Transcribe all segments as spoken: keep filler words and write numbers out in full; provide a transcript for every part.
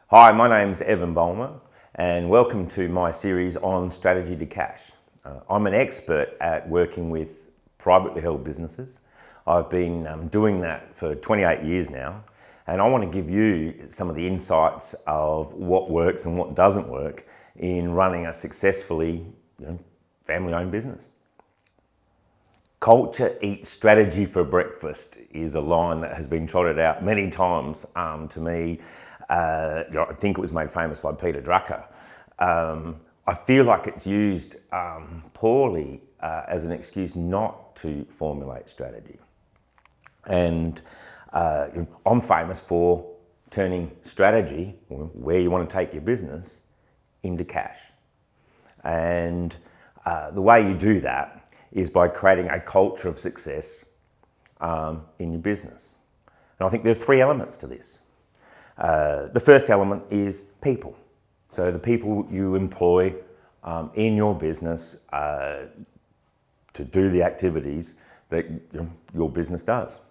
Hi, my name's Evan Bulmer and welcome to my series on strategy to cash. Uh, I'm an expert at working with privately held businesses. I've been um, doing that for twenty-eight years now, and I want to give you some of the insights of what works and what doesn't work in running a successfully you know, family-owned business. Culture eats strategy for breakfast is a line that has been trotted out many times um, to me. Uh, I think it was made famous by Peter Drucker. Um, I feel like it's used um, poorly uh, as an excuse not to formulate strategy. And uh, I'm famous for turning strategy, where you want to take your business, into cash. And uh, the way you do that is by creating a culture of success um, in your business. And I think there are three elements to this. Uh, the first element is people. So the people you employ um, in your business uh, to do the activities that you know, your business does.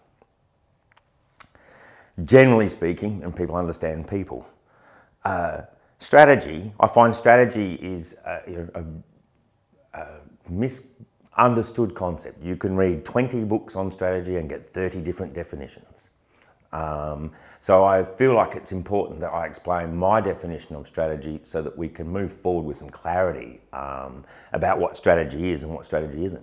Generally speaking, and people understand people, uh, strategy, I find strategy is uh, you know, a, a misunderstood concept. You can read twenty books on strategy and get thirty different definitions. Um, so I feel like it's important that I explain my definition of strategy so that we can move forward with some clarity um, about what strategy is and what strategy isn't.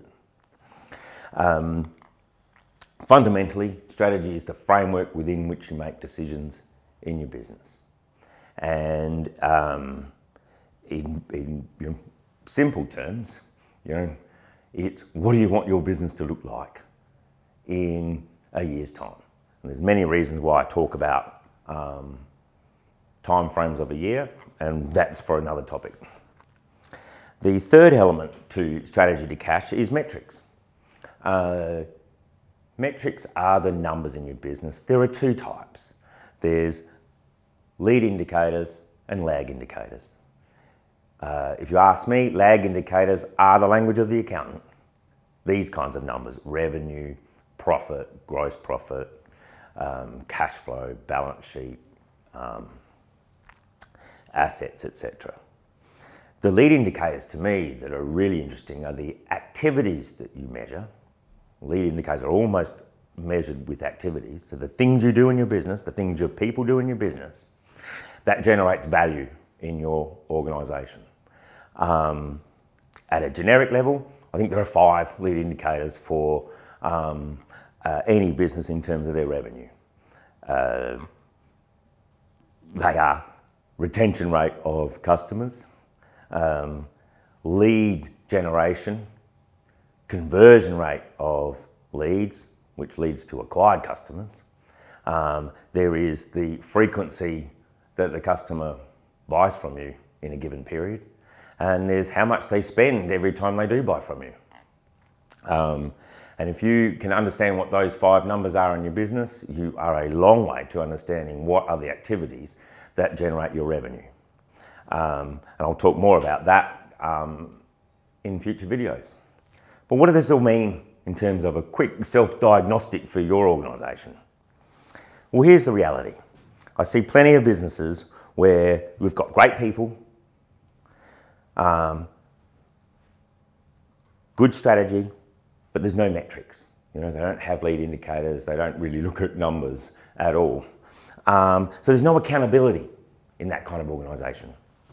Um, fundamentally, strategy is the framework within which you make decisions in your business. And um, in, in you know, simple terms, you know, it's what do you want your business to look like in a year's time? And there's many reasons why I talk about um, time frames of a year, and that's for another topic. The third element to strategy to cash is metrics. Uh, metrics are the numbers in your business. There are two types. There's lead indicators and lag indicators. Uh, if you ask me, lag indicators are the language of the accountant. These kinds of numbers: revenue, profit, gross profit, Um, cash flow, balance sheet, um, assets, et cetera. The lead indicators to me that are really interesting are the activities that you measure. Lead indicators are almost measured with activities. So the things you do in your business, the things your people do in your business, that generates value in your organisation. Um, at a generic level, I think there are five lead indicators for um, Uh, any business in terms of their revenue. Uh, they are retention rate of customers, um, lead generation, conversion rate of leads, which leads to acquired customers. Um, there is the frequency that the customer buys from you in a given period, and there's how much they spend every time they do buy from you. Um, And if you can understand what those five numbers are in your business, you are a long way to understanding what are the activities that generate your revenue. Um, and I'll talk more about that um, in future videos. But what does this all mean in terms of a quick self-diagnostic for your organisation? Well, here's the reality. I see plenty of businesses where we've got great people, um, good strategy, but there's no metrics. You know, they don't have lead indicators. They don't really look at numbers at all. Um, so there's no accountability in that kind of organisation.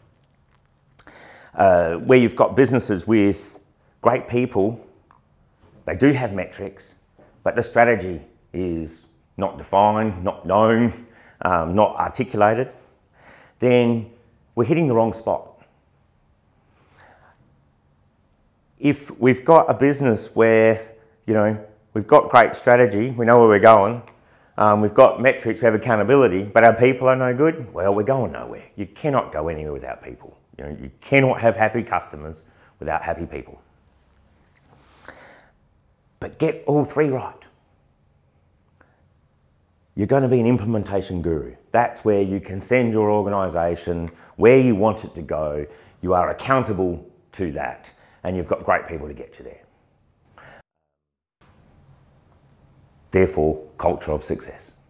Uh, where you've got businesses with great people, they do have metrics, but the strategy is not defined, not known, um, not articulated, then we're hitting the wrong spot. If we've got a business where, you know, we've got great strategy, we know where we're going, um, we've got metrics, we have accountability, but our people are no good, well, we're going nowhere. You cannot go anywhere without people. You know, you cannot have happy customers without happy people. But get all three right. You're going to be an implementation guru. That's where you can send your organisation where you want it to go. You are accountable to that, and you've got great people to get you there. Therefore, culture of success.